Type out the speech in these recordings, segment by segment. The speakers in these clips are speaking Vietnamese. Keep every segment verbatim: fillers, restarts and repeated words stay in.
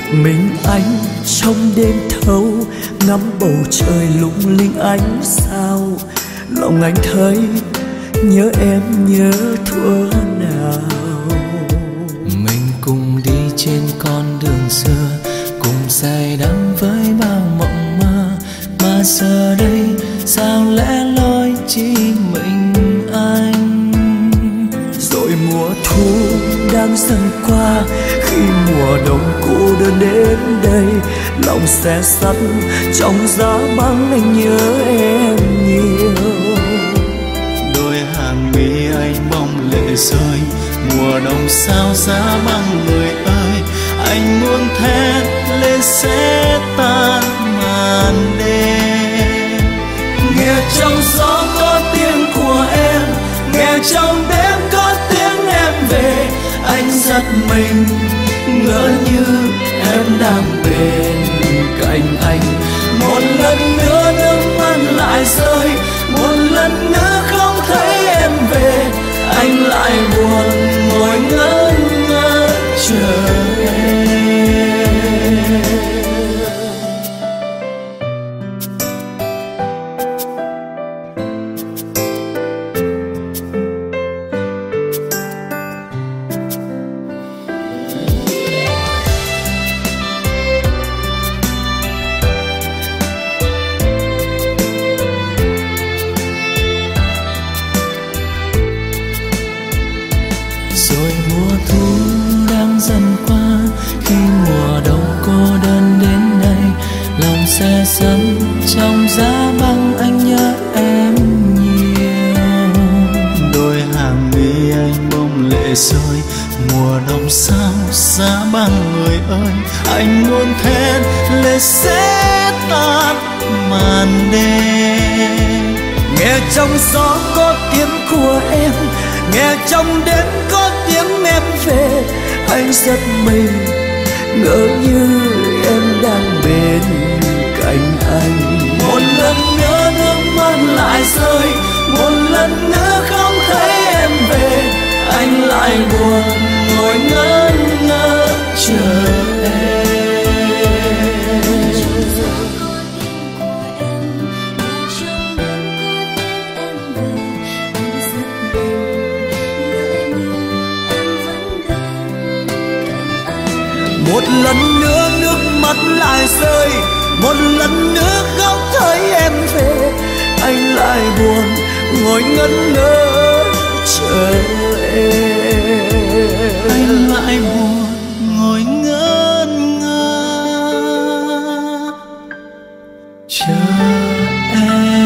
mình anh trong đêm thâu ngắm bầu trời lung linh ánh sao, lòng anh thấy nhớ em nhớ thuở nào. Mình cùng đi trên con đường xưa, cùng say đắm với bao mộng mơ, mà giờ đây sao lẽ loi chỉ mình anh. Rồi mùa thu đang dần qua, khi mùa đông cô đơn đến đây, lòng xe sắt trong giá băng anh nhớ em nhiều. Đôi hàng mi anh bóng lệ rơi, mùa đông sao giá băng người ơi, anh muốn thét lên sẽ tan màn đêm. Nghe trong gió có tiếng của em, nghe trong đêm có tiếng em về, anh giật mình ngỡ như em đang bên cạnh anh. Một lần nữa nước mắt lại rơi, một lần nữa không thấy em về, anh lại buồn ngồi ngơ ngơ chờ em. Rồi mùa thu đang dần qua, khi mùa đông cô đơn đến đây, lòng xe sắm trong giá băng anh nhớ em nhiều. Đôi hàng mi anh bông lệ rơi, mùa đông sao giá băng người ơi, anh muốn thét lệ sẽ tan màn đêm. Nghe trong gió có tiếng của em, nghe trong đêm có tiếng em về, anh giật mình ngỡ như em đang bên cạnh anh. Một lần nữa nước mắt lại rơi, một lần nữa không thấy em về, anh lại buồn ngồi ngơ ngơ chờ em. Một lần nữa nước mắt lại rơi, một lần nữa không thấy em về, anh lại buồn ngồi ngẩn ngơ chờ em. Anh lại buồn ngồi ngẩn ngơ chờ em.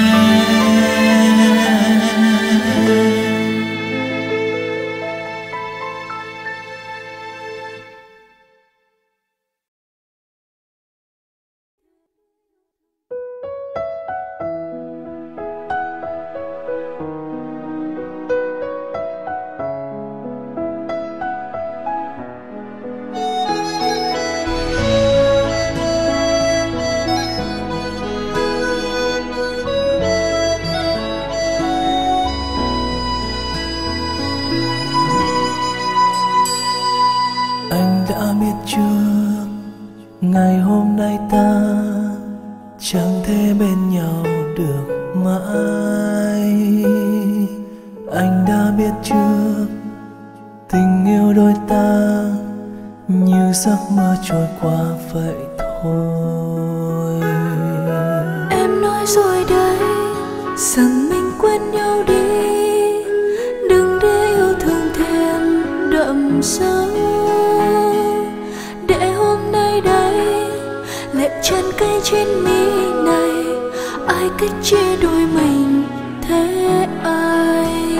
Ngày hôm nay ta chẳng thể bên nhau được mãi. Anh đã biết trước tình yêu đôi ta như giấc mơ trôi qua vậy thôi. Em nói rồi đấy, rằng mình quên nhau đi, đừng để yêu thương thêm đậm sâu. Để hôm nay đây lệ chân cây trên mi này, ai cách chia đôi mình thế anh.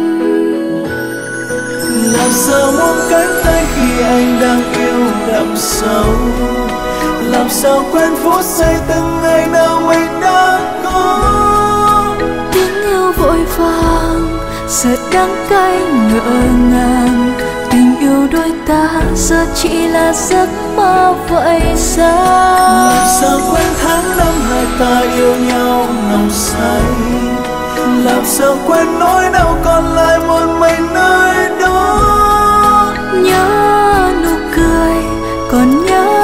Làm sao buông cánh tay khi anh đang yêu đậm sâu, làm sao quên phút giây từng ngày nào mình đã có. Tiếng yêu vội vàng giờ đắng cay ngỡ ngàng, tình yêu đôi ta giờ chỉ là giấc mơ vậy sao? Làm sao quên tháng năm hai ta yêu nhau nồng say, làm sao quên nỗi đau còn lại một mình nơi đó. Nhớ nụ cười còn nhớ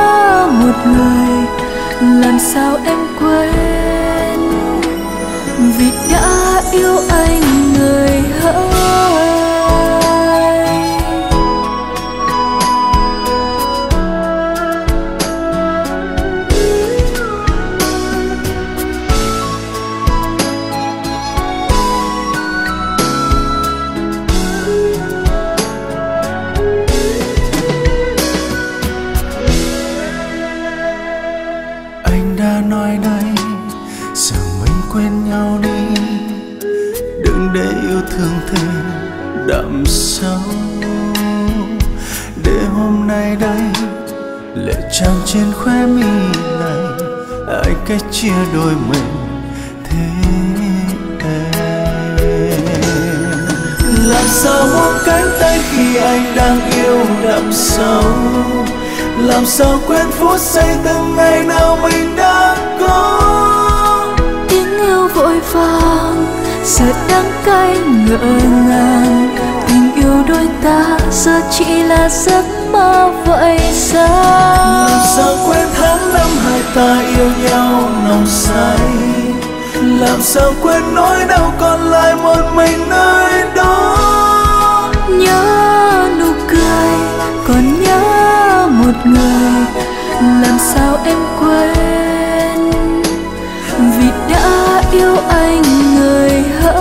sao em quên, vì đã yêu anh người hỡi. Anh đã nói đây rằng mình quên nhau đi, đừng để yêu thương thêm đậm sâu, để hôm nay đây lệ tràn trên khóe mi này, ai cách chia đôi mình thế em. Làm sao buông cánh tay khi anh đang yêu đậm sâu, làm sao quên phút giây từng ngày nào mình đã có. Tiếng yêu vội vàng giờ đắng cay ngỡ ngàng, tình yêu đôi ta giờ chỉ là giấc mơ vậy sao. Làm sao quên tháng năm hai ta yêu nhau nồng say, làm sao quên nỗi đau còn lại một mình nơi đó. Nhớ nụ cười còn nhớ một người, làm sao em quên, vì đã yêu anh người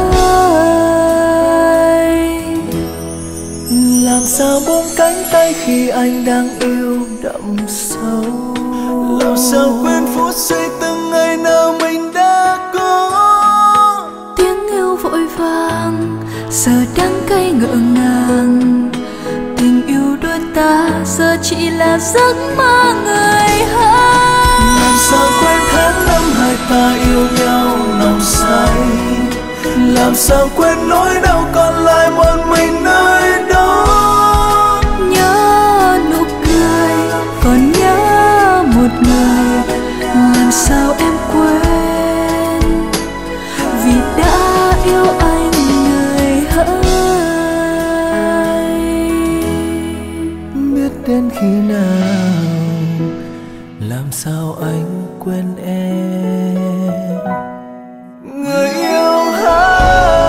hỡi. Làm sao buông cánh tay khi anh đang yêu đậm sâu, làm sao quên phút giây từng ngày nào mình đã có. Tiếng yêu vội vàng giờ đắng cay ngỡ ngàng, tình yêu đôi ta giờ chỉ là giấc mơ người hỡi. Làm sao quên tháng năm hai ta yêu nhau nồng say, làm sao quên nỗi đau còn lại một mình nơi đó. Nhớ nụ cười còn nhớ một người, làm sao em quên, vì đã yêu anh người hỡi. Biết đến khi nào làm sao anh quên em người yêu hỡi.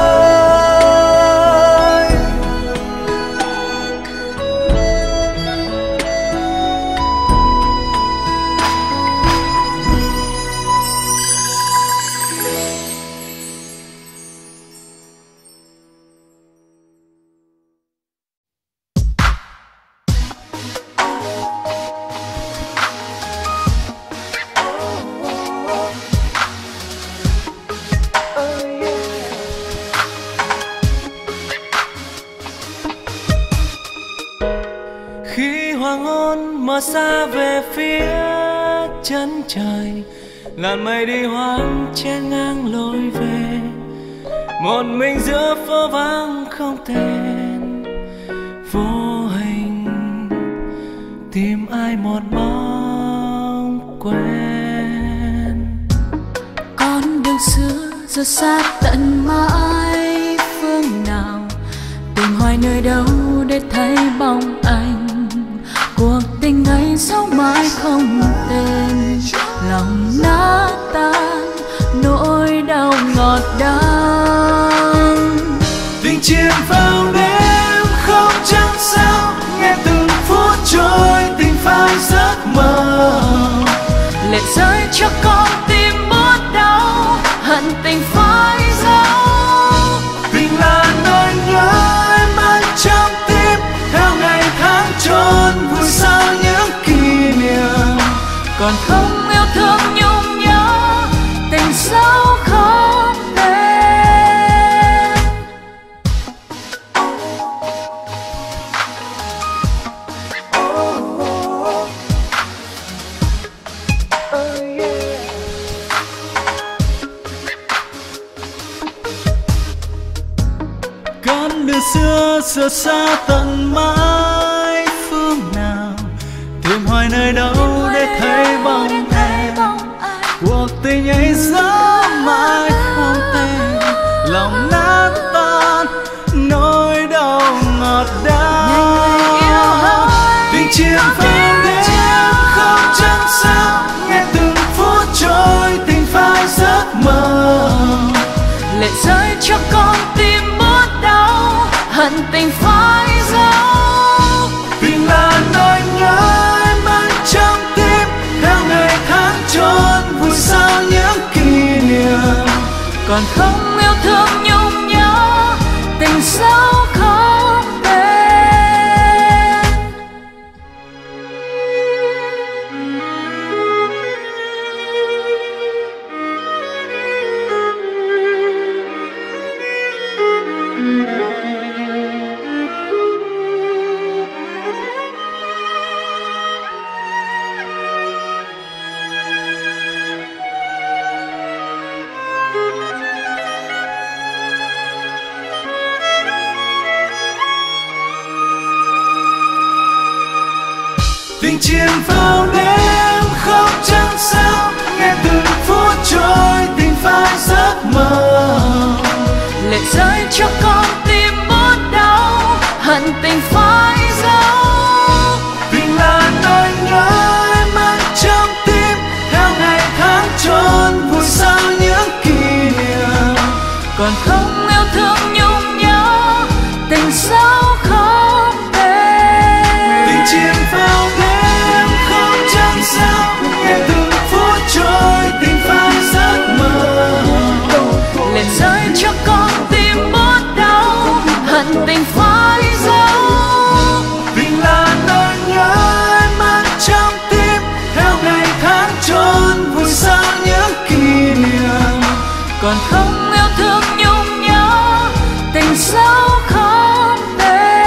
Khi hoàng hôn mờ xa về phía chân trời, làn mây đi hoang chen ngang lối về, một mình giữa phố vắng không tên, vô hình tìm ai một bóng quen. Con đường xưa giờ xa tận mãi phương nào, tìm hoài nơi đâu để thấy bóng anh. Cuộc tình ấy sống mãi không tên, lòng nát tan nỗi đau ngọt đắng. Tình chìm vào đêm không chắc sao, nghe từng phút trôi tình phai giấc mơ. Lệ rơi cho con tim bớt đau, hận tình phai dấu. Tình là nỗi nhớ em mang trong tim, theo ngày tháng trôi vui sao những kỷ niệm. Còn không yêu thương nhung nhớ, tình sâu không tên. Con đường xưa giờ xa tận mãi phương nào, tìm hoài nơi đâu để thấy bóng em. Cuộc tình ấy gió mãi không tên, lòng nát tan nỗi đau ngọt đắng. Tình chìm vào đêm không chắc sao, nghe từng phút trôi lệ rơi cho con tim bớt đau, hận tình phai dấu. Tình là nỗi nhớ em mang trong tim, theo ngày tháng trôi vui sao những kỷ niệm. Còn không yêu thương nhung nhớ, tình sâu không tên. Tình chìm vào đêm không trăng sao, nghe từng phút trôi tình phai giấc mơ. Lệ rơi cho con tim bớt đau, hận tình phai dấu. Tình là nỗi nhớ em mang trong tim, theo ngày tháng trôi vui sao những kỷ niệm. Còn không yêu thương nhung nhớ, tình sâu không tên. Tình chìm vào đêm không trăng sao, nghe từng phút trôi tình phai giấc mơ. Lệ rơi cho con tim bớt đau, hận tình phai dấu. Tình là nỗi nhớ em mang trong tim, theo ngày tháng trôi vui sao những kỷ niệm. Còn không yêu thương nhung nhớ, tình sâu không tên.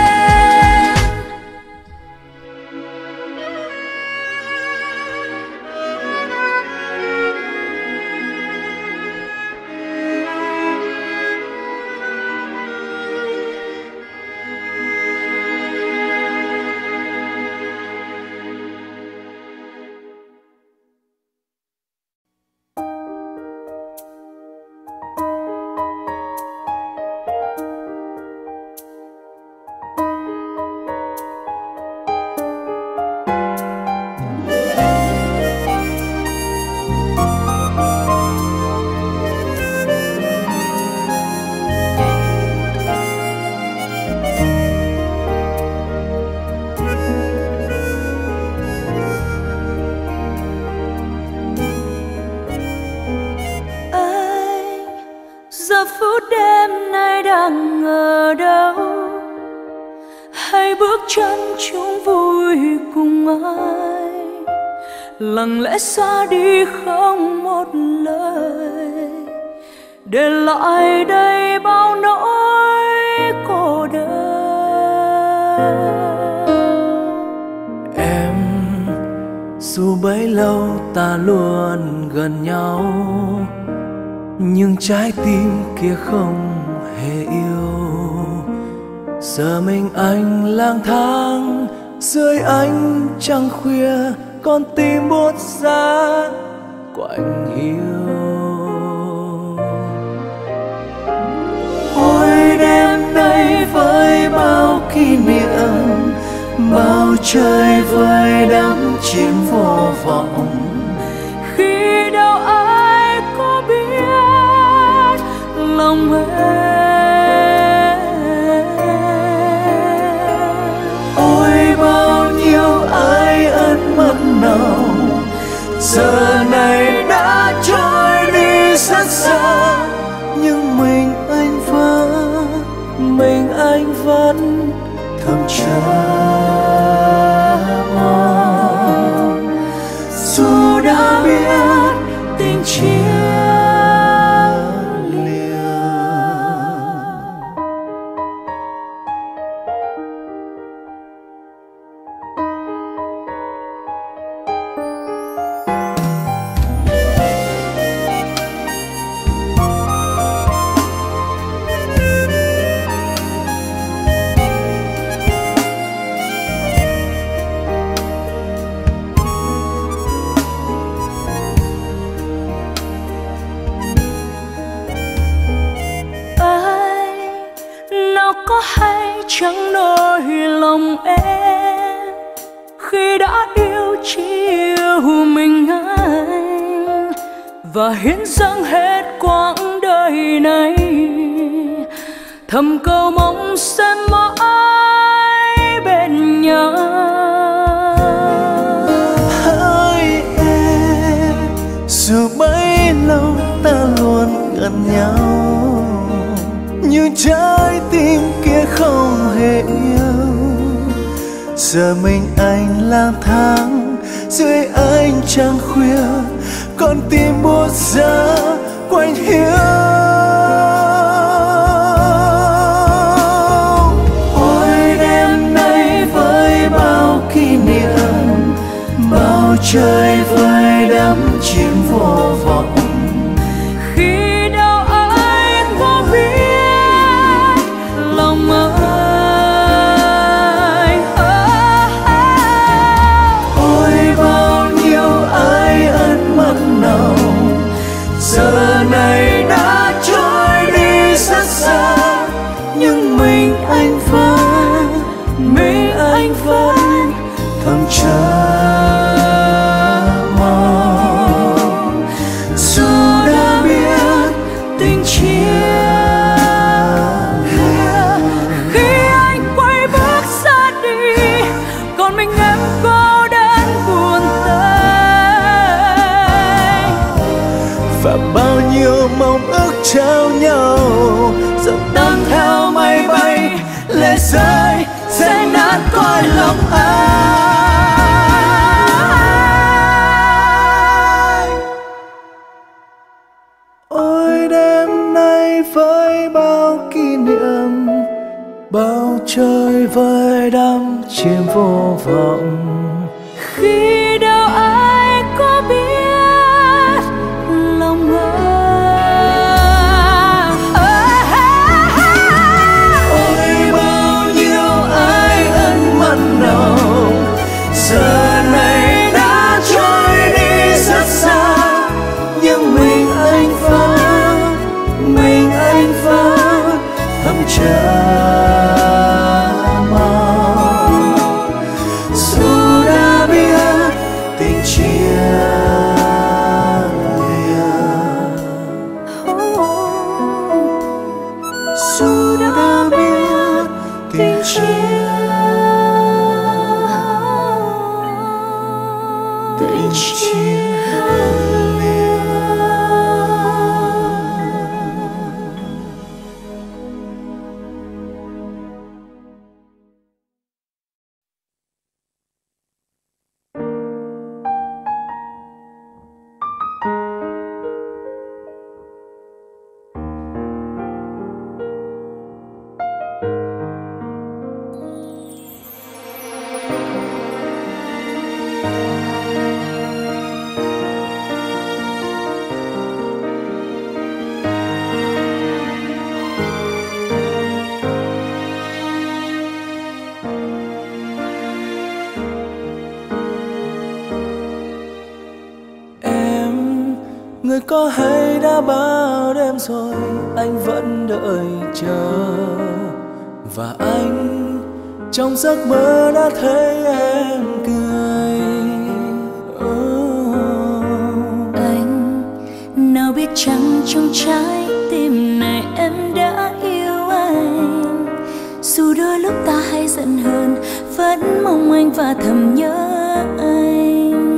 Giờ phút đêm nay đang ở đâu, hay bước chân chung vui cùng ai, lặng lẽ xa đi không một lời, để lại đây bao nỗi cô đơn. Em dù bấy lâu ta luôn gần nhau, nhưng trái tim kia không hề yêu. Giờ mình anh lang thang dưới ánh trăng khuya, con tim buốt giá quạnh hiu. Ôi đêm nay với bao kỷ niệm, bao trời vơi đắm chìm vô vọng. Khi đâu ai có biết lòng em. Ôi bao nhiêu ai ân mất nào, giờ này đã trôi đi rất xa. Nhưng mình anh vẫn, mình anh vẫn thầm chờ mong. Dù đã biết tình chia lìa. Chẳng nỗi lòng em khi đã yêu chỉ yêu mình anh, và hiến dâng hết quãng đời này, thầm cầu mong sẽ mãi bên nhau. Hỡi em, dù bấy lâu ta luôn gần nhau, nhưng trái tim kia không hề yêu. Giờ mình anh lang thang dưới ánh trăng khuya, con tim buốt giá quanh hiu. Ôi đêm nay với bao kỷ niệm, bao trời vơi đắm chìm vô vọng. Khi đâu ai có biết lòng ơi, ôi bao nhiêu ái ân mặn nồng giờ này đã trôi đi rất xa, nhưng mình anh vẫn, mình anh vẫn thầm chờ mong. Dù đã biết tình chia, khi anh quay bước ra đi, còn mình em cô đơn buồn tênh. và bao nhiêu mong ước trao nhau giờ tan theo mây bay, lệ rơi sẽ nát cõi lòng ai. Ôi đêm nay với bao kỷ niệm, bao trời vơi đắm chìm vô vọng. Khi đâu ai có biết lòng ơi, Ôi bao nhiêu ái ân mặn nồng giờ này đã trôi đi rất xa, nhưng mình anh vẫn, mình anh vẫn thầm chờ mong. Dù đã biết tình chia lìa, dù đã biết tình chia tình chia lìa. Người có hay đã bao đêm rồi anh vẫn đợi chờ, và anh trong giấc mơ đã thấy em cười. Oh. Anh nào biết chăng trong trái tim này em đã yêu anh, dù đôi lúc ta hay giận hờn vẫn mong anh và thầm nhớ anh.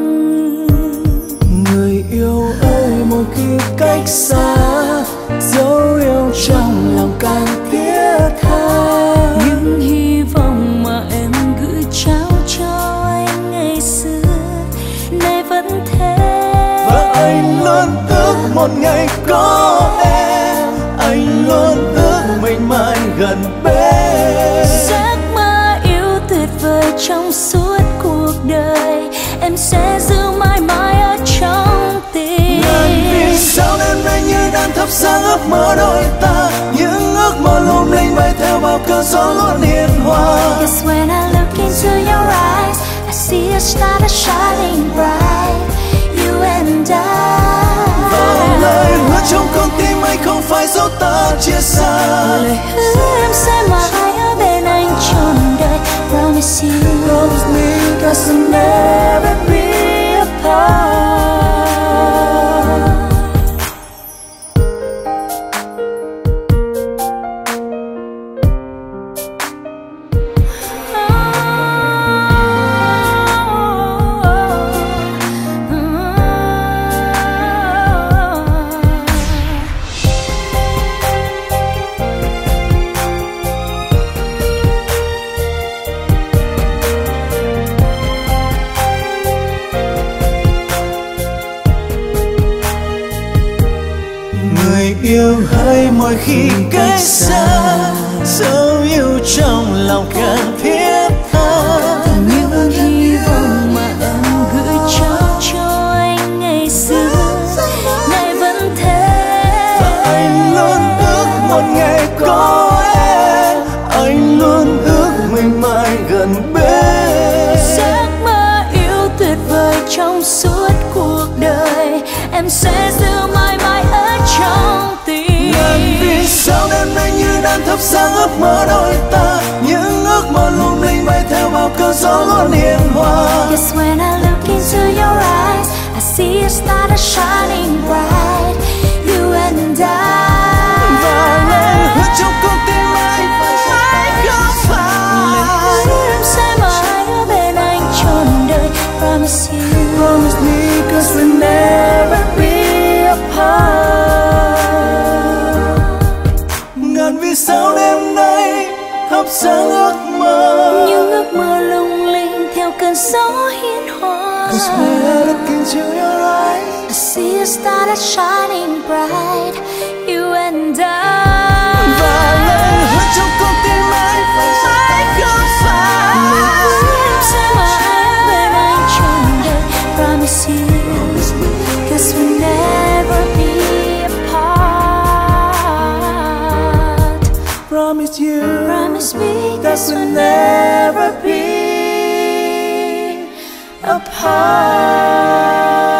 Người yêu ơi, một khi cách xa, dấu yêu trong lòng càng thiết tha. Những hy vọng mà em gửi trao cho anh ngày xưa nay vẫn thế. Và anh luôn ước một ngày có em, anh luôn ước mình mãi gần bên. Giấc mơ yêu tuyệt vời trong suốt cuộc đời, em sẽ giữ mãi mãi ở trong tim. Ngàn vì sao đêm nay như đang thắp sáng ước mơ đôi ta, những ước mơ lung linh bay theo bao cơn gió luôn hiền hòa. Cause when I look into your eyes, I see a star that's shining bright, you and I. Và lời hứa trong con tim anh không phải dấu ta chia xa. Lời hứa em sẽ mãi ở bên anh trọn đời. Promise you, Promise me, cause we'll never be apart. người yêu hỡi mỗi khi cách xa, dấu yêu trong lòng càng thiết tha. Những hy vọng mà em gửi trao cho anh ngày xưa nay vẫn thế. Và anh luôn ước một ngày có em, anh luôn ước mình mãi gần bên. Giấc mơ yêu tuyệt vời trong suốt cuộc đời, em sẽ giữ mãi mãi ở trong tim. Ngàn vì sao đêm nay như đang thắp sáng ước mơ đôi ta, những ước mơ lung linh bay theo bao cơn gió ngọn hiền hòa. Yes, when I look into your eyes, I see a star that's shining bright, you and I. Và lời hứa trong con tim anh phải không phải. Em sẽ mãi ở bên anh trọn đời. Promise you, Promise me, cause we'll never be apart. Ngàn vì sao đêm nay thắp sáng ước mơ, những ước mơ lung linh theo cơn gió hiền hòa. cause when I look into your eyes, I see a star that's shining bright, you and I. và lời hứa trong con tim anh phải không phải. Em sẽ mãi ở bên anh trọn đời. Promise you, cause we'll never be apart. Promise you, Promise me that this we'll will never be apart.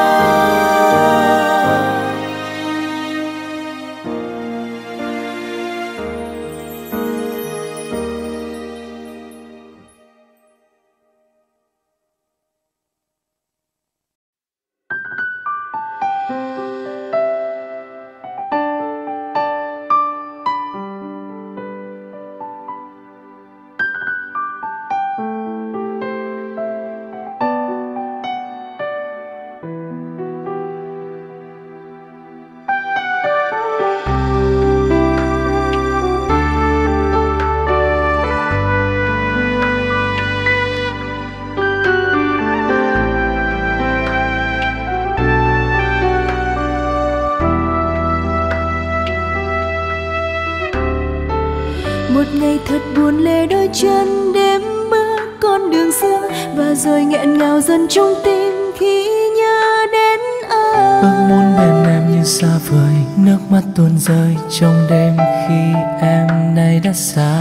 Một ngày thật buồn lê đôi chân đêm mưa con đường xưa, và rồi nghẹn ngào dần trong tim khi nhớ đến anh. Ước muốn bên em như xa vời, nước mắt tuôn rơi trong đêm khi em nay đã xa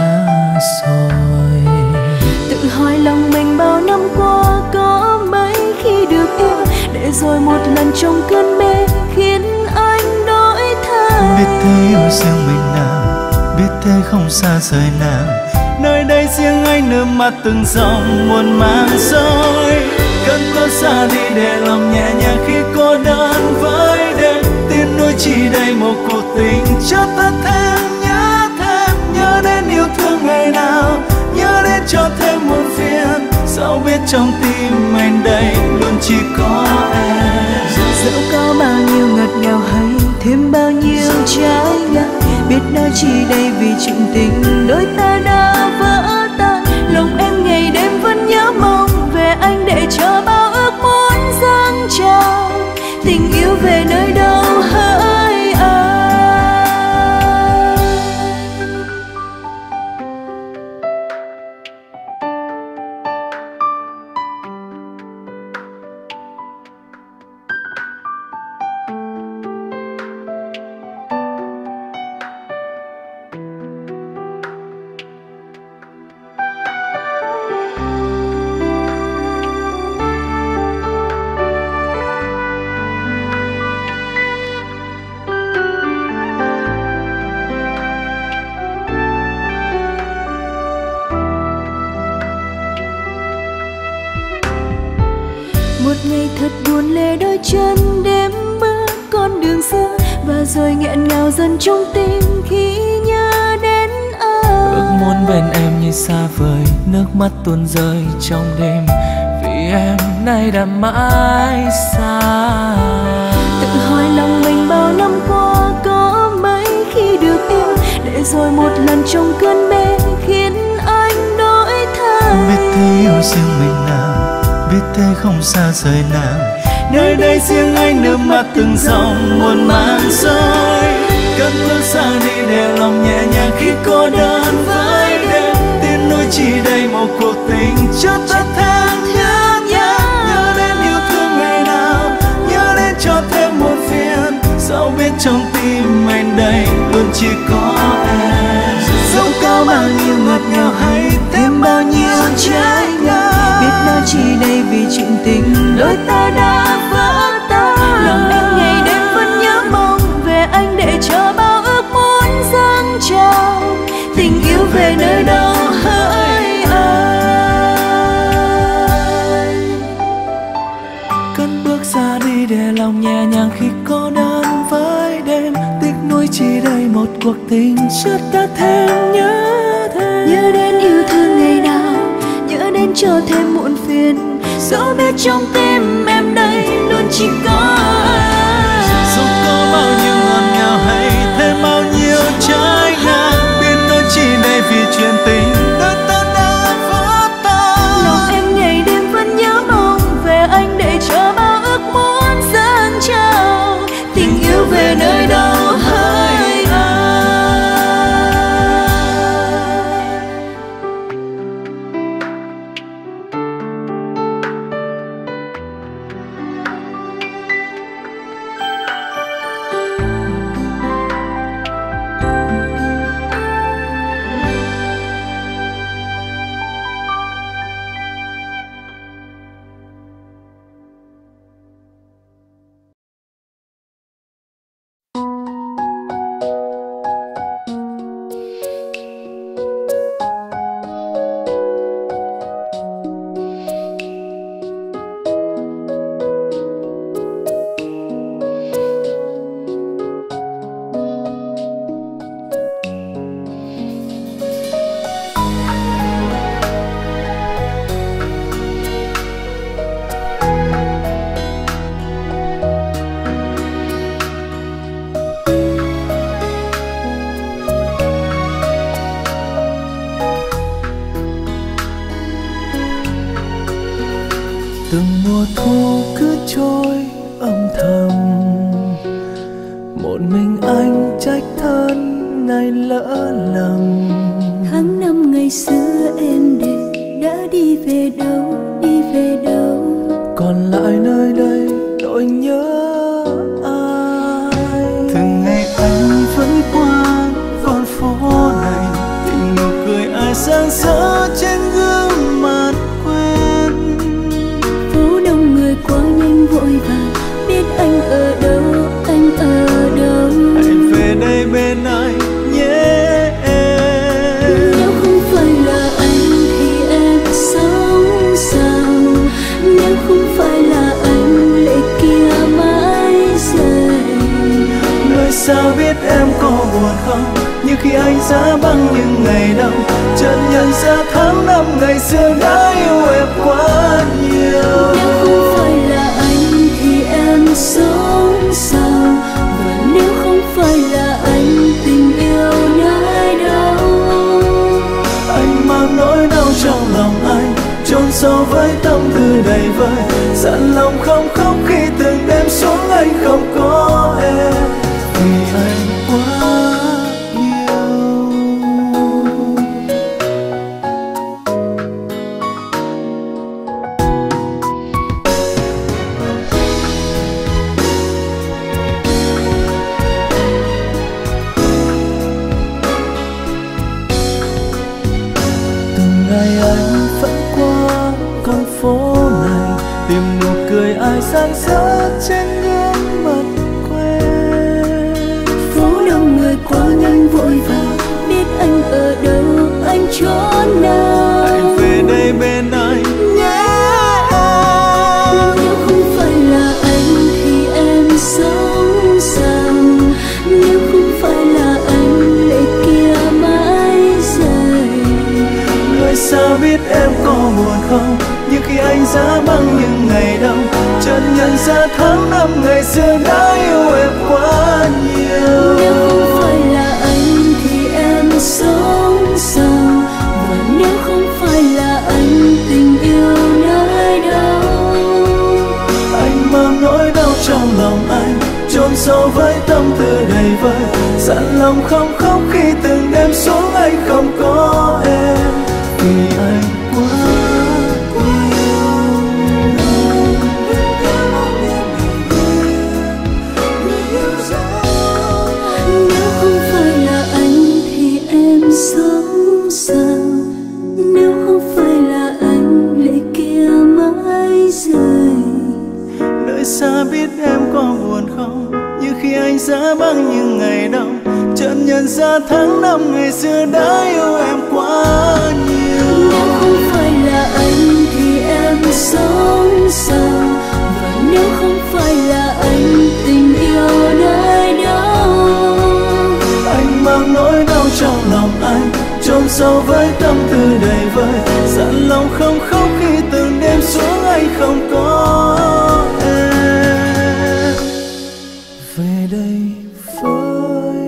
rồi. Tự hỏi lòng mình bao năm qua có mấy khi được yêu, để rồi một lần trong cơn mê khiến anh đổi thay. Biết thế yêu riêng mình nào, biết thế không xa rời nàng. Nơi đây riêng anh nước mắt từng dòng muôn màng rơi. Cơn có xa đi để lòng nhẹ nhàng khi cô đơn với đêm. Tiếng nuối chỉ đây một cuộc tình cho ta thêm nhớ thêm. Nhớ đến yêu thương ngày nào, nhớ đến cho thêm một phiền. Dẫu biết trong tim anh đây luôn chỉ có em. Dẫu có bao nhiêu ngọt ngào hay thêm bao nhiêu trái ngang, biết nói chi đây vì chuyện tình đôi ta đã vỡ tan. Lòng em ngày đêm vẫn nhớ mong về anh, để cho bao ước muốn dâng trao. Tình yêu về nơi đâu hỡi anh. Một ngày thật buồn lê đôi chân đêm mưa con đường xưa, và rồi nghẹn ngào dần trong tim khi nhớ đến anh. Ước muốn bên em như xa vời, nước mắt tuôn rơi trong đêm vì em nay đã mãi xa. Tự hỏi lòng mình bao năm qua có mấy khi được yêu, để rồi một lần trong cơn mê khiến anh đổi thay. Biết thế yêu riêng mình nào, biết thế không xa rời nàng. Nơi đây riêng anh nước mắt từng dòng muôn màng rơi. cô đơn với đêm. Tiếng nói chỉ đầy một cuộc tình cho ta thêm nhớ nhớ. Nhớ đến yêu thương ngày nào, nhớ đến cho thêm một phiền. Dẫu biết trong tim anh đây luôn chỉ có em. Dẫu có bao nhiêu ngọt ngào hay thêm bao nhiêu trái ngang, biết nó chỉ đây vì chuyện tình đôi ta đã vỡ tan. Lòng em ngày đêm vẫn nhớ mong về anh để cho bao ước muốn dâng trao. Tình yêu về nơi đâu hỡi anh. Cất bước ra đi để lòng nhẹ nhàng khi cô đơn với đêm. Tiếc nuối chỉ đây một cuộc tình chưa ta thêm nhớ thêm. Nhớ đến yêu thương ngày nào, nhớ đến cho thêm muộn phiền. Dẫu biết trong tim em đây luôn chỉ có anh. Dẫu có bao nhiêu ngọt ngào hay thêm bao nhiêu trái ngang, biết nó chỉ đây vì chuyện tình đôi ta đã vỡ tan. Lòng em ngày đêm vẫn nhớ mong về anh để cho bao ước muốn dâng trao. Tình yêu về nơi đâu hỡi anh. Từng mùa thu cứ trôi âm thầm, một mình anh trách thân ngày lỡ lầm. Tháng năm ngày xưa em để đã đi về đâu, đi về đâu. Còn lại nơi đây nỗi nhớ ai. Từng ngày anh vẫn qua con phố này, tình nụ cười ai sáng sỡ trên gương mặt quen. Phố đông người quá nhanh vội vàng, biết anh ở đâu, anh ở đâu. Hãy về đây bên anh nhé em. Nếu không phải là anh thì em sống sao? Nếu không phải là anh lệ kia mãi rơi. Nói sao biết em có buồn không, như khi anh giá băng những ngày đông. Chợt nhận ra tháng năm ngày xưa đã yêu em quá nhiều. Nếu không phải là anh thì em sống sao? Và nếu không phải là anh, tình yêu nơi đâu? Anh mang nỗi đau trong lòng anh, chôn sâu với tâm tư đầy vơi. Dặn lòng không khóc khi từng đêm xuống anh không có em, vì anh quá tìm nụ cười ai sáng sỡ trên gương mặt quen. Phố đông người quá nhanh vội vàng, biết anh ở đâu, anh trốn nào. Hãy về đây bên anh nhé em. Nếu không phải là anh thì em sống sao? Nếu không phải là anh lệ kia mãi rơi. Người sao biết em có buồn không, như khi anh giá băng những ngày đông. Chợt nhận ra tháng năm ngày xưa đã yêu em quá nhiều. Nếu không phải là anh thì em sống sao? Và nếu không phải là anh, tình yêu nơi đâu? Anh mang nỗi đau trong lòng anh, chôn sâu với tâm tư đầy vơi. dặn lòng không khóc khi từng đêm xuống anh không có em, vì anh quá quá yêu. Nếu không phải là anh thì em sống sao, nếu không phải là anh lệ kia mãi rơi. Nơi xa biết em có buồn không, như khi anh giá băng những ngày đông, chợt nhận ra tháng năm ngày xưa đã yêu em quá nhiều. Nếu không phải là anh thì em sống sao, và nếu không phải là anh tình yêu nơi đâu. Anh mang nỗi đau trong lòng anh, chôn sâu với tâm tư đầy vơi, dặn lòng không khóc khi từng đêm xuống anh không có em. Về đây với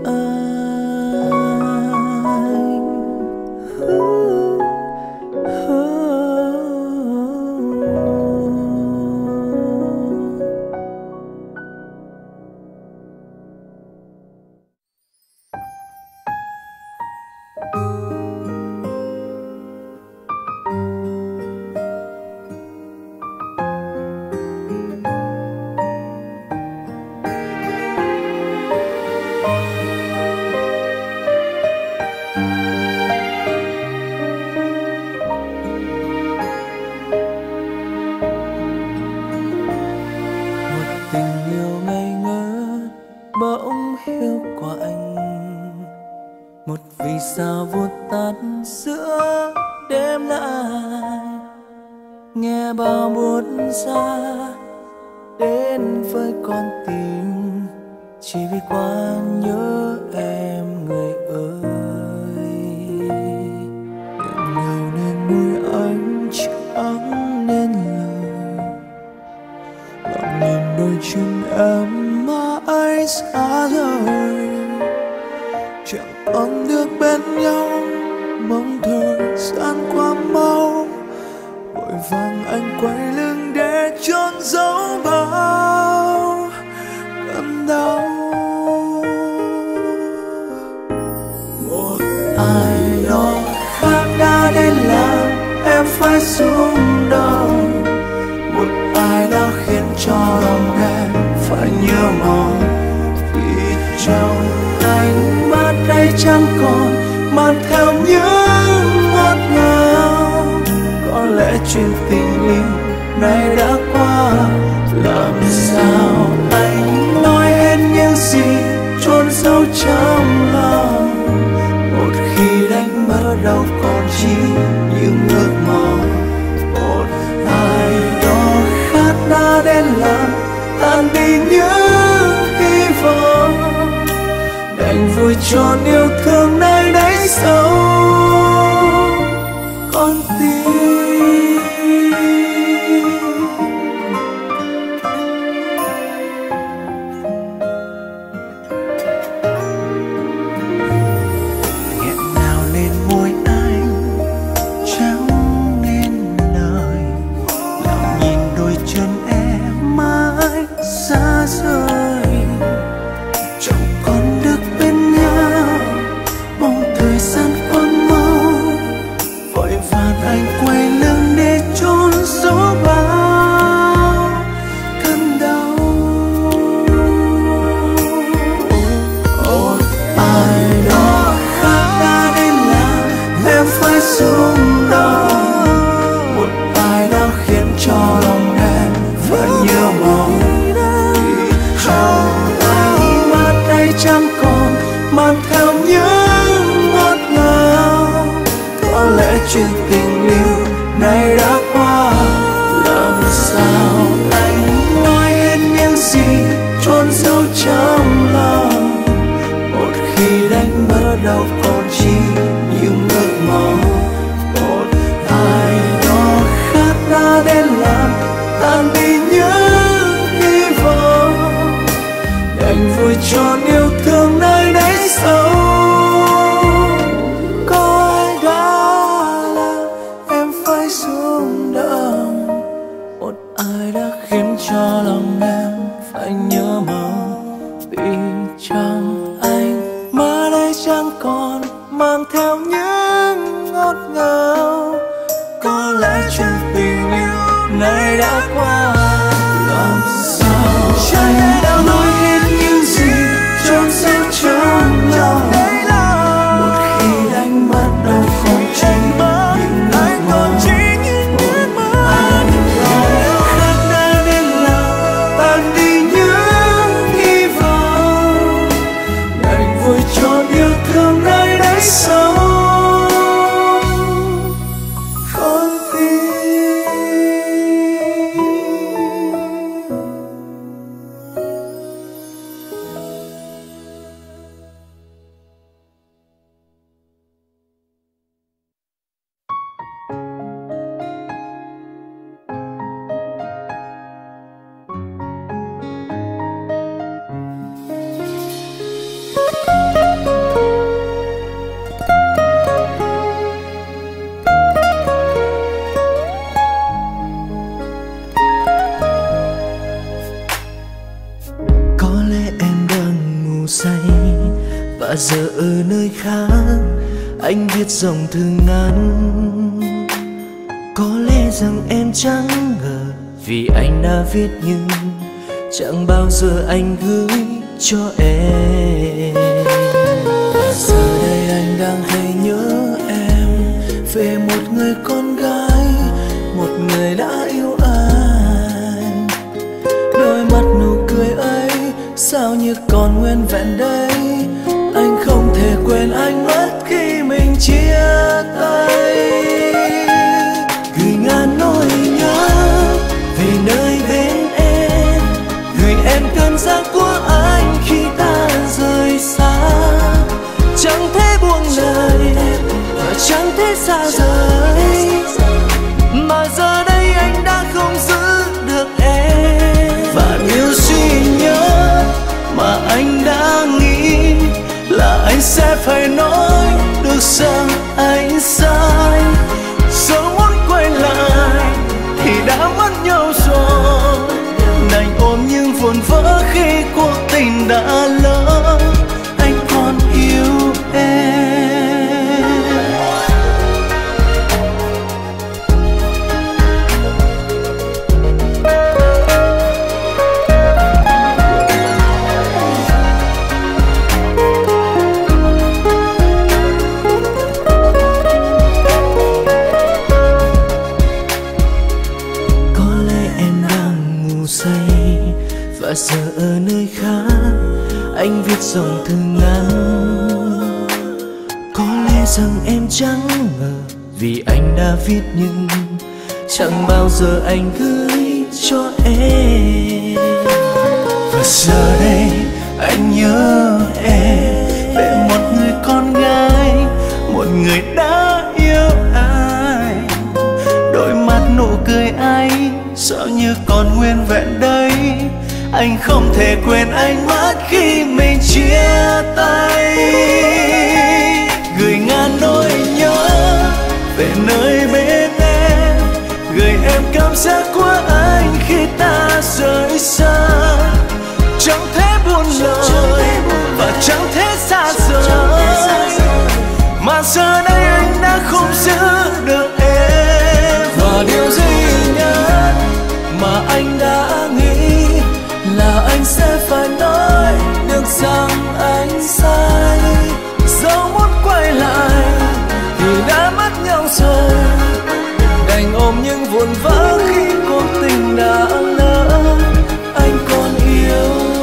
bỗng hiu qua anh, một vì sao vụt tắt giữa đêm lại, nghe bao buốt xa đến với con tim, chỉ vì quá nhớ em người ơi. Nghẹn ngào nên môi anh chẳng nên lời, lặng nhìn đôi chân em mãi xa rời, chẳng còn được bên nhau, mong thời gian qua mau. Vội vàng anh quay lưng để chôn giấu bao cơn đau. Một ai đó khác đã đến làm em phải rung động, một ai đã khiến cho lòng em phải nhớ mong. Vì trong ánh mắt ấy chẳng còn mang theo những ngọt ngào, có lẽ chuyện tình yêu này đã qua. Làm sao anh nói hết những gì chôn sâu trong lòng, một khi đánh mất đâu còn chỉ những ước mong. Một ai đó khác đã đến làm tan đi những hy vọng, đành vui tròn yêu thương nơi đáy sâu con tim. Nghẹn ngào lên môi anh chẳng nên lời, lặng nhìn đôi chân em mãi xa rời, chẳng còn được bên nhau, mong thời gian qua mau. Vội vàng anh quay lưng để chôn giấu bao cơn đau. Một ai đó khác đã đến làm em phải rung động, một ai đã khiến cho lòng em phải nhớ mong. Vì trong ánh mắt ấy chẳng còn mang theo những ngọt ngào, có lẽ chuyện tình yêu này đã qua. Làm sao anh nói hết những gì chôn sâu trong lòng, một khi đánh mất đâu còn chỉ những ước mong. Một ai đó khác đã đến làm tan đi những hy vọng, đành vui tròn yêu thương nơi đáy sâu. Có ai đã làm em phải rung động, một ai đã khiến cho lòng em phải nhớ mong. Vì trong anh chẳng còn mang theo những ngọt ngào. Có lẽ chuyện tình yêu này đã qua. Làm sao anh đã nói hết những gì trong sáng trong nhau. Một khi anh bắt đầu còn chỉ những anh còn chỉ những ước mơ. Anh khác đã đến làm tan đi những hy vọng. Đành vội cho yêu thương nơi đáy sâu con tim. Và giờ ở nơi khác anh viết dòng thư ngắn. Có lẽ rằng em chẳng ngờ vì anh đã viết nhưng chẳng bao giờ anh gửi cho em. Và giờ đây anh đang hay nhớ em, về một người con gái, một người đã yêu anh. Đôi mắt nụ cười ấy sao như còn nguyên vẹn đây. Anh không thể quên anh mất khi mình chia tay. Gửi ngàn nỗi nhớ về nơi bên em, gửi em cảm giác của anh khi ta rời xa. Chẳng thể buông lời và chẳng thể xa rời, mà giờ đây anh đã không giữ được em. Và điều duy nhất mà anh đã nghĩ là anh sẽ phải nói được rằng anh sai. Dẫu muốn quay lại thì đã mất nhau rồi, đành ôm những vụn vỡ khi cuộc tình đã lỡ. Anh còn yêu em. Và giờ ở nơi khác anh viết dòng thư ngắn. Có lẽ rằng em chẳng ngờ vì anh đã viết nhưng chẳng bao giờ anh gửi cho em. Và giờ đây anh nhớ em, về một người con gái, một người đã yêu anh. Đôi mắt nụ cười ấy sao như còn nguyên vẹn đây. Anh không thể quên anh mất khi mình chia tay. Gửi ngàn nỗi nhớ về nơi bên em, gửi em cảm giác của anh khi ta rời xa. Chẳng thể buông lời và chẳng thể xa rời, mà giờ đây anh đã không giữ được em. Và điều duy nhất mà anh đã nghĩ là anh sẽ phải nói được rằng anh sai. Dẫu muốn quay lại thì đã mất nhau rồi, đành ôm những vụn vỡ khi cuộc tình đã lỡ. Anh còn yêu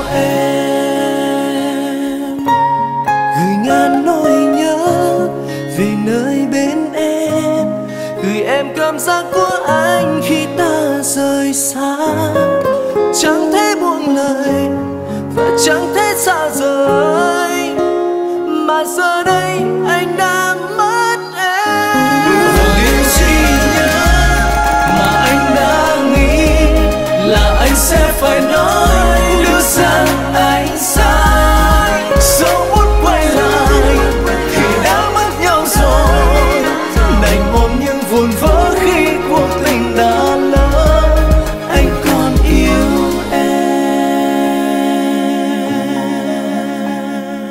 em. gửi ngàn nỗi nhớ về nơi bên em, gửi em cảm giác của anh khi ta rời xa. chẳng thể buông lời và chẳng thể xa rời, mà giờ đây anh đã mất em. Điều duy nhất mà anh đã nghĩ là anh sẽ phải nói được rằng anh sai. Dẫu muốn quay lại thì đã mất nhau rồi, đành ôm những vụn vỡ khi cuộc tình đã lỡ. Anh còn yêu em.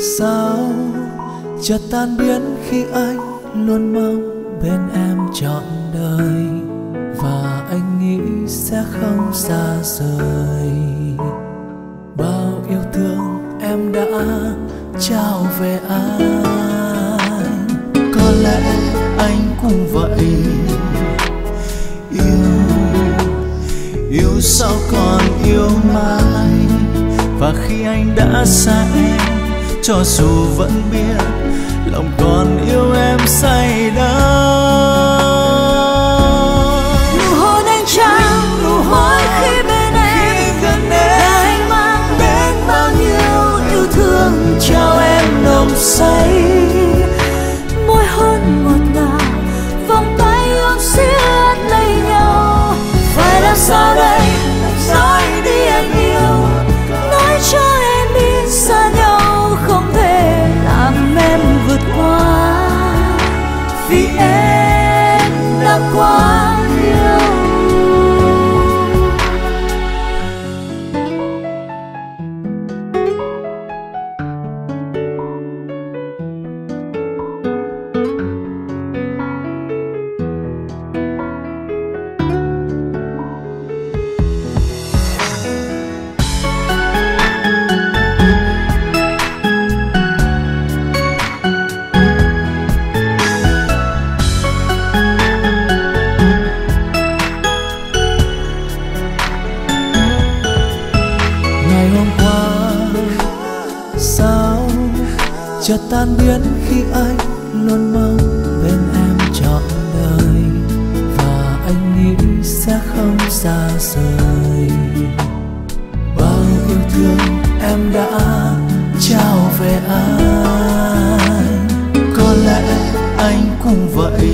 Sao chợt tan biến khi anh luôn mong bên em trọn đời, và anh nghĩ sẽ không xa rời. Bao yêu thương em đã trao về anh, có lẽ anh cũng vậy. Yêu, yêu sao còn yêu mãi, và khi anh đã xa em, cho dù vẫn biết lòng còn yêu em say đắm. Nụ hôn anh trao, nụ hôn khi bên em, gần để anh mang đến bao nhiêu yêu thương trao em nồng say. Môi hôn ngọt ngào, vòng tay ôm siết lấy nhau. Phải làm sao đây, nói đi anh yêu, nói cho em biết xa nhau không thể làm em vượt qua, vì em đã quá yêu. Chợt tan biến khi anh luôn mong bên em trọn đời, và anh nghĩ sẽ không xa rời. Bao yêu thương em đã trao về anh, có lẽ anh cũng vậy.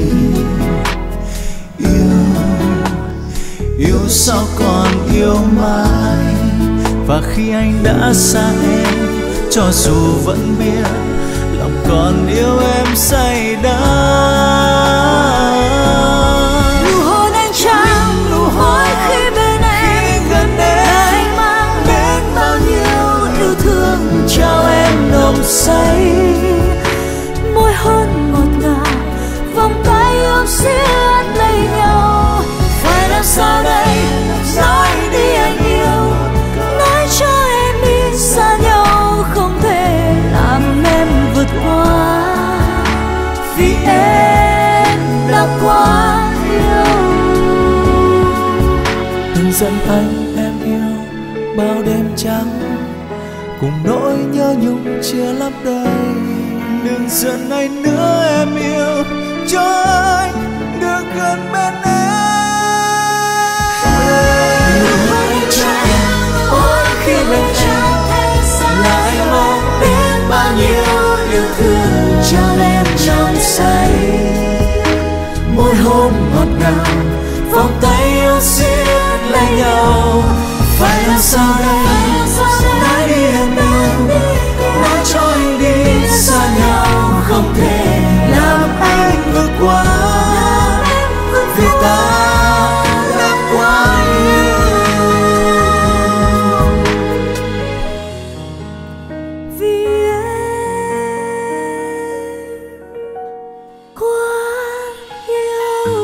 Yêu, yêu sao còn yêu mãi, và khi anh đã xa em, cho dù vẫn biết lòng còn yêu em say đắm. Nụ hôn anh trao, nụ hôn khi bên em, gần em, để anh mang đến bao nhiêu yêu thương trao em nồng say. Môi hôn ngọt ngào, vòng tay ôm siết lấy nhau. Phải làm sao đây, nói đi anh yêu, nói cho em biết xa nhau không thể làm em vượt qua, vì em đã quá yêu. Đừng giận anh em yêu, bao đêm trắng cùng nỗi nhớ nhung chia lắm đây. Đừng giận anh nữa em yêu, cho anh được gần bên em. Nụ hôn anh trao, ôi khi bên em, là anh mong đến bao nhiêu yêu thương trao em trong say. Môi hôn ngọt ngào, vòng tay ôm siết lấy nhau. Phải làm sao đây, nói đi em yêu, nói cho anh đi xa nhau không thể làm anh vượt qua, vì ta đã quá yêu. Vì em quá yêu.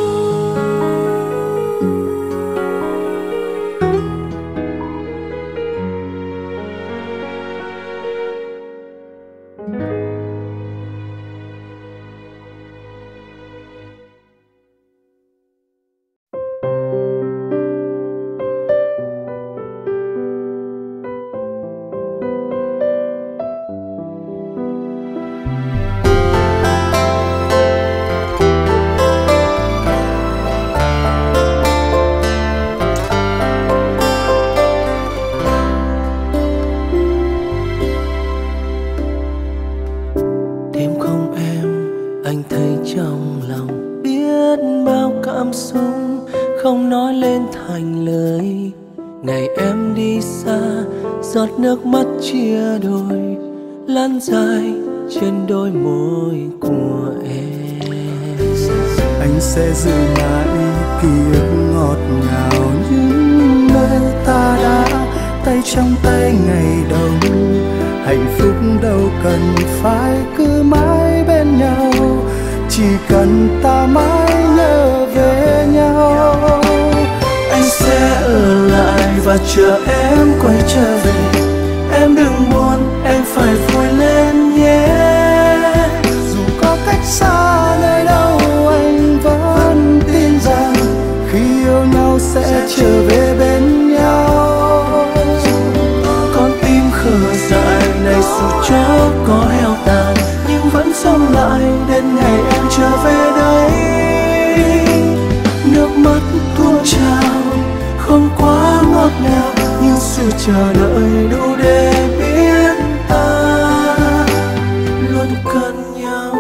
Không nói lên thành lời, ngày em đi xa, giọt nước mắt chia đôi lan dài trên đôi môi của em. Anh sẽ giữ lại ký ức ngọt ngào những nơi ta đã tay trong tay ngày đầu. hạnh phúc đâu cần phải cứ mãi bên nhau, chỉ cần ta mãi nhớ về nhau. Anh sẽ ở lại và chờ em quay trở về. Em đừng buồn, em phải vui lên nhé. Dù có cách xa nơi đâu, anh vẫn tin rằng khi yêu nhau sẽ trở về bên nhau. Con tim khờ dại này dù cho có heo tàn, nhưng vẫn sống lại đến ngày em trở về đây. Nước mắt tuôn trào không quá ngọt ngào, nhưng sự chờ đợi đủ để biết ta luôn cần nhau.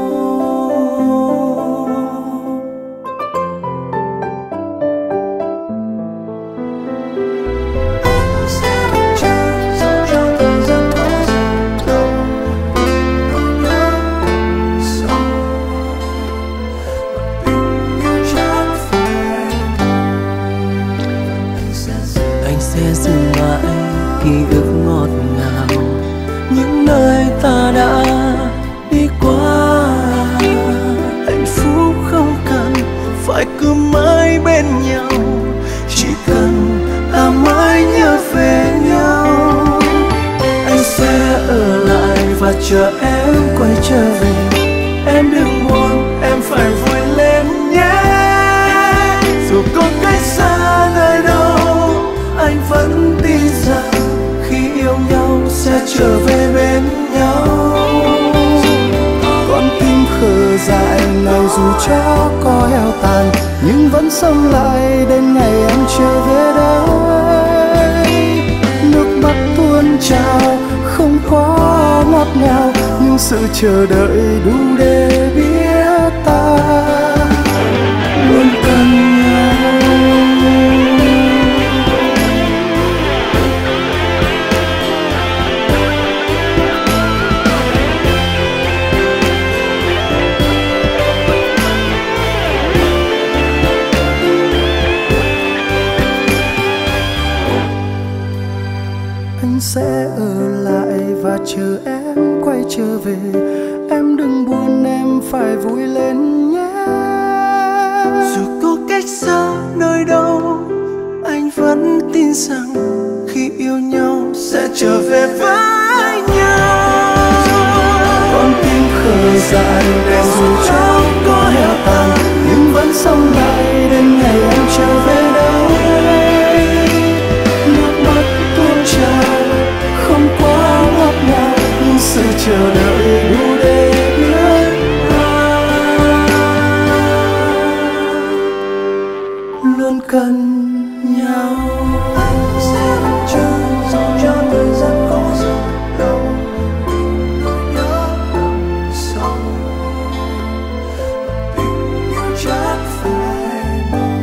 Anh sẽ vẫn chờ dẫu cho thời gian quá dài lâu, nỗi nhớ sâu tình yêu chẳng phai. Anh sẽ dừng lại ký ức ngọt ngào, những nơi ta đã đi qua. Hạnh phúc không cần phải cứ mãi bên nhau, chỉ cần ta mãi nhớ về nhau. Anh sẽ ở lại và chờ em quay trở về. Em đừng buồn, em phải vui lên nhé. Dù có cách xa nơi đâu, anh vẫn tin rằng khi yêu nhau sẽ trở về bên nhau. Con tim khờ dại này dù cho có heo tàn, nhưng vẫn sống lại đến ngày em trở về đây. Nước mắt tuôn trào không quá ngọt ngào, nhưng sự chờ đợi đủ để biết ta luôn cần nhau. Anh sẽ ở lại và chờ em quay trở về. Em đừng buồn, em phải vui lên nhé. Dù có cách xa nơi đâu, anh vẫn tin rằng khi yêu nhau sẽ trở về với nhau. Con tim khờ dại này dù cho có heo tàn, nhưng vẫn sống lại đến ngày em trở về đây. Nước mắt tuôn trào không quá ngọt ngào, nhưng sự chờ đợi đủ để biết ta luôn cần nhau. Anh sẽ vẫn chờ dẫu cho thời gian có rất lâu, nỗi nhớ sâu tình yêu chắc phải mong.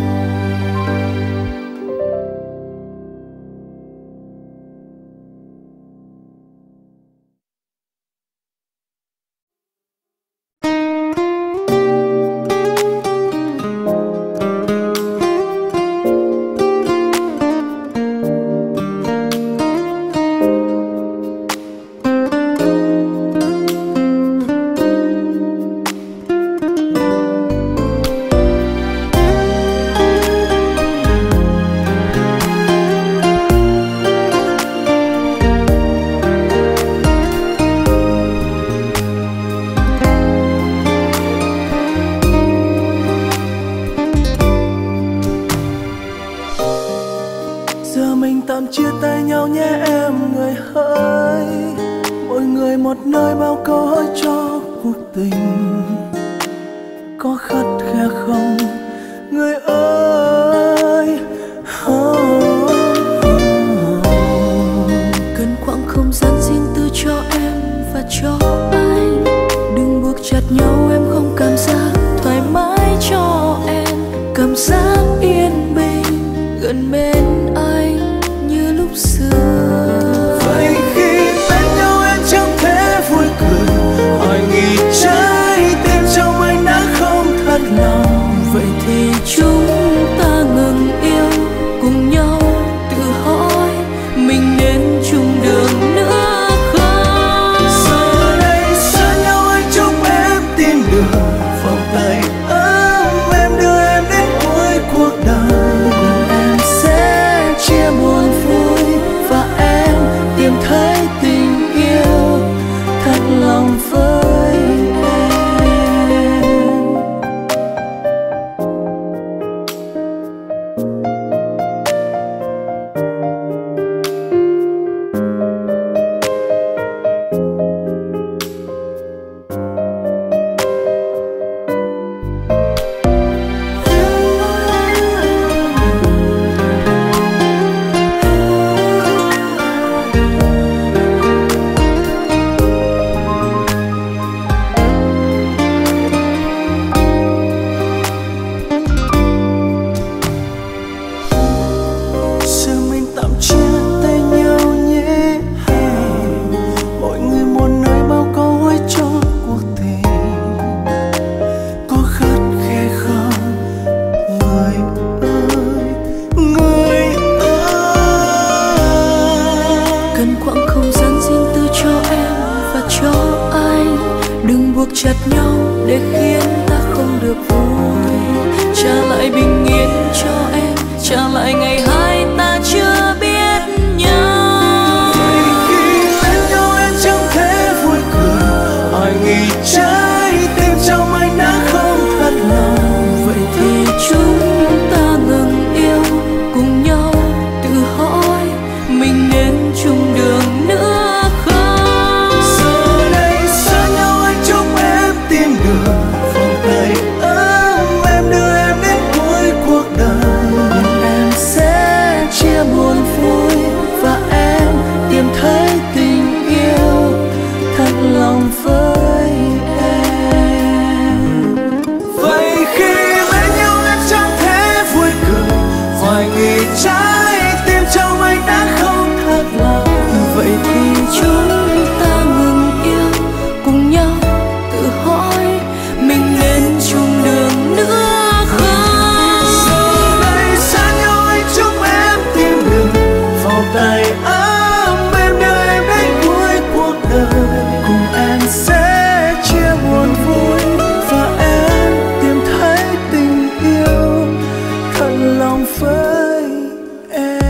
Giờ mình tạm chia tay nhau nhé em người hỡi. Mỗi người một nơi bao câu hỏi cho cuộc tình. Có khắt khe không người ơi? Oh, oh, oh. Cần khoảng không gian riêng tư cho em và cho anh. Đừng buộc chặt nhau, em không cảm giác thoải mái cho em. Cảm giác yên bình gần bên anh như lúc xưa. Vậy khi bên nhau em chẳng thể vui cười, hỏi nghĩ trái tim trong anh đã không thật lòng. Vậy thì chúng ta ngừng yêu cùng nhau, tự hỏi mình nên chung đường nữa không? chặt nhau để khiến ta không được vui. Trả lại bình yên cho em, trả lại ngày hai ta chưa biết nhau. Vậy khi bên nhau em chẳng thể vui cười, hoài nghi trái tim trong anh đã không thật lòng. Vậy thì chúng ta ngừng yêu cùng nhau, tự hỏi mình nên chung đường nữa không? Giờ đây xa nhau anh chúc em tìm được vòng tay ấm, em đưa em đến cuối cuộc đời. Em sẽ chia buồn vui và em tìm thấy tình yêu thật lòng với em. Vậy khi bên nhau em chẳng thể vui cười, hoài nghi trái tim trong anh đã không thật lòng. Vậy thì chúng ta ngừng yêu cùng nhau, tự hỏi mình nên chung đường nữa không? Giờ đây xa nhau anh chúc em tìm được vòng tay ấm, em đưa em đến cuối cuộc đời. Cùng em sẽ chia buồn vui và em tìm thấy tình yêu thật lòng với em.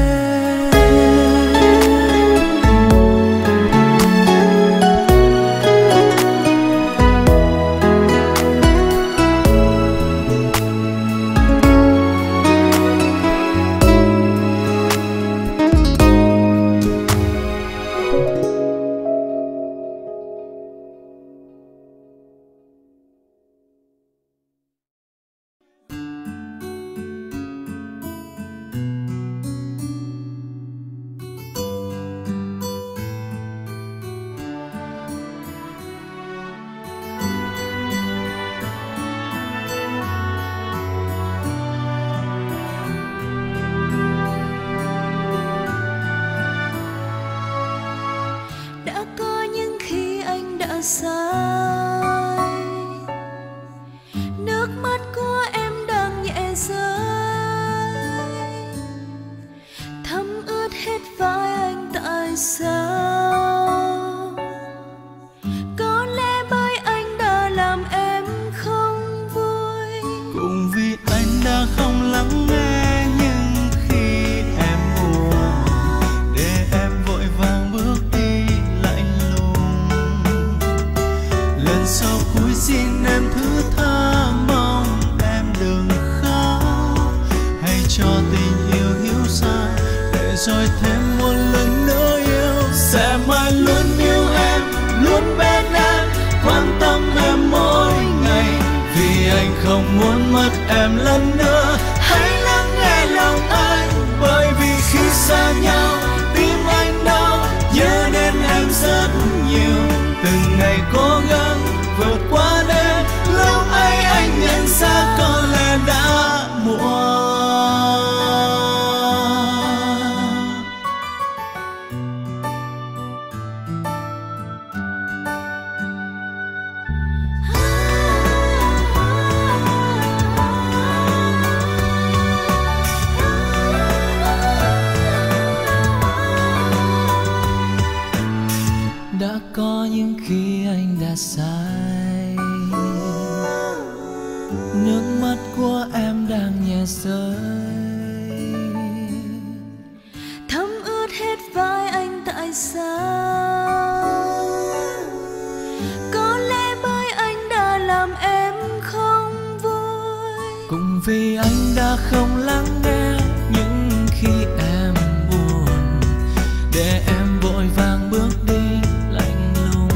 Đã có những khi anh đã sai, nước mắt của em đang nhẹ rơi, thấm ướt hết vai anh tại sao? Có lẽ bởi anh đã làm em không vui, Cũng vì anh đã không lắng nghe những khi em buồn, để em vội vàng bước đi lạnh lùng. Lần sau cuối xin em thứ tha, mong em đừng khóc. Hãy cho tình yêu hiểu sai, để rồi thêm một lần nữa yêu. Sẽ mãi luôn yêu em, luôn bên em, quan tâm em mỗi ngày. Vì anh không muốn mất em lần nữa. Hãy lắng nghe lòng anh, bởi vì khi xa nhau tim anh đau, nhớ đến em rất nhiều. Từng ngày cố gắng vượt qua đêm, lúc ấy anh nhận ra có lẽ đã muộn. Đã có những khi anh đã sai, nước mắt của em đang nhẹ rơi, thấm ướt hết vai anh tại sao? Có lẽ bởi anh đã làm em không vui, cũng vì anh đã không lắng nghe những khi em buồn, để em vội vàng bước đi lạnh lùng.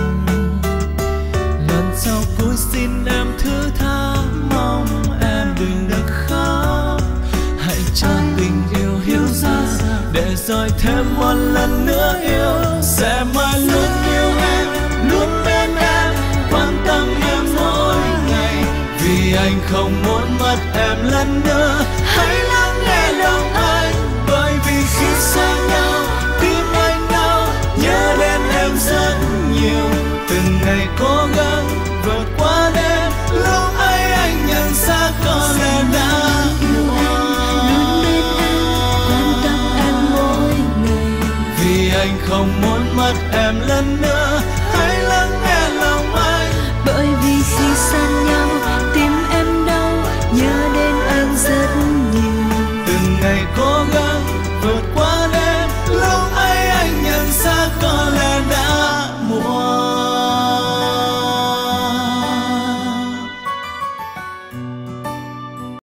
Lần sau cuối xin em thứ tha, mong em đừng được khóc. Hãy cho tình yêu hiểu ra, để rồi thêm một lần nữa yêu. Sẽ mãi luôn yêu em, luôn bên em, quan tâm em mỗi ngày. Vì anh không muốn mất em lần nữa. Hãy lắng nghe lòng anh, bởi vì khi xa nhau tim anh đau, nhớ đến em rất nhiều. Từng ngày cố gắng vượt qua đêm, lúc ấy anh nhận ra có lẽ đã muộn. Vì anh không muốn mất em lần nữa.